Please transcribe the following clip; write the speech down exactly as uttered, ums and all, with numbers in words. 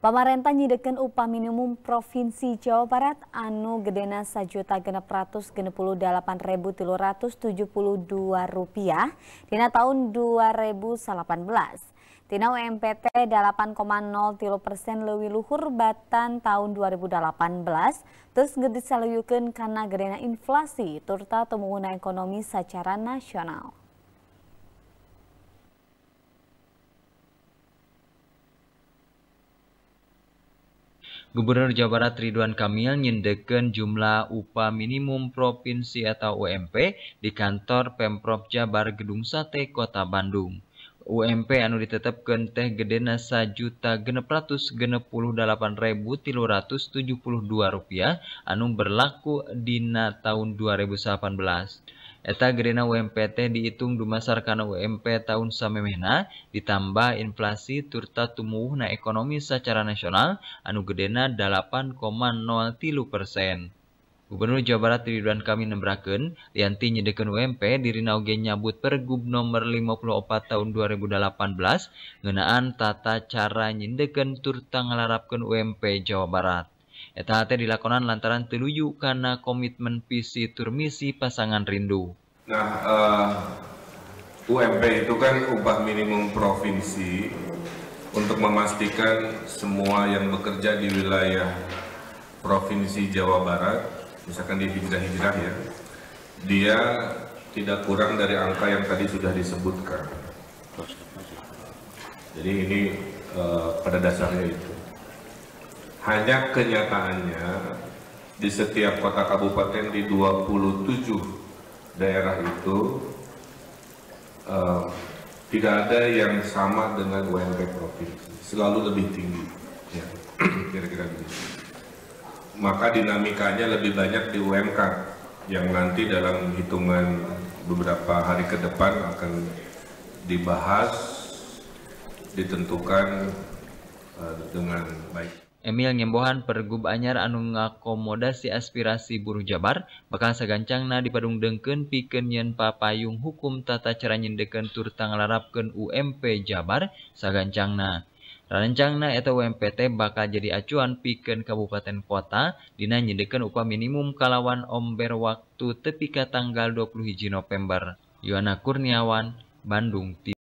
Pamarentah nyidekeun upah minimum Provinsi Jawa Barat anu gedena sajuta genep ratus genep puluh dalapan ribu tilu ratus tujuh puluh dua rupiah dina tahun dua ribu salapan belas. Tina U M P T delapan koma nol tilu persen leuwih luhur batan tahun dua ribu delapan belas, terus disaluyukeun kana gedena inflasi turta tumbuhna ekonomi secara nasional. Gubernur Jawa Barat Ridwan Kamil nyendekeun jumlah upah minimum provinsi atau U M P di kantor Pemprov Jabar Gedung Sate Kota Bandung. U M P anu ditetepkeun teh gedena sajuta genep ratus genep puluh dalapan ribu tilu ratus tujuh puluh dua rupiah anu berlaku dina tahun dua ribu salapan belas. Eta gedena U M P teh dihitung dumasarkan U M P tahun samemehna ditambah inflasi turta tumbuhna ekonomi secara nasional anu gedena delapan koma nol tilu persen. Gubernur Jawa Barat Ridwan Kamil nembrakeun lianti nyedekeun U M P dirina oge nyabut Pergub nomor lima puluh opat tahun dua ribu delapan belas ngeunaan tata cara nyendekeun turta ngalarapkeun U M P Jawa Barat. Eta teh dilakonan lantaran teu luyu kana komitmen visi tur misi pasangan rindu. Nah, uh, U M P itu kan upah minimum provinsi untuk memastikan semua yang bekerja di wilayah Provinsi Jawa Barat, misalkan di hijrah-hijrah ya, dia tidak kurang dari angka yang tadi sudah disebutkan. Jadi ini uh, pada dasarnya itu. Hanya kenyataannya di setiap kota kabupaten di dua puluh tujuh daerah itu uh, tidak ada yang sama dengan U M P provinsi, selalu lebih tinggi, ya, kira-kira begitu. Maka dinamikanya lebih banyak di U M K yang nanti dalam hitungan beberapa hari ke depan akan dibahas, ditentukan uh, dengan baik. Emil nyembohan Pergub anyar anu ngakomodasi aspirasi buruh Jabar bakal sagancangna dipadungdengkeun pikeun nyeun papayung hukum tata cara nyendekeun turta ngalarapkeun U M P Jabar sagancangna. Rarencangna eta U M P T bakal jadi acuan pikeun kabupaten kota dina nyendekeun upah minimum kalawan omber waktu tepi ka tanggal dua puluh hiji November. Yohana Kurniawan, Bandung.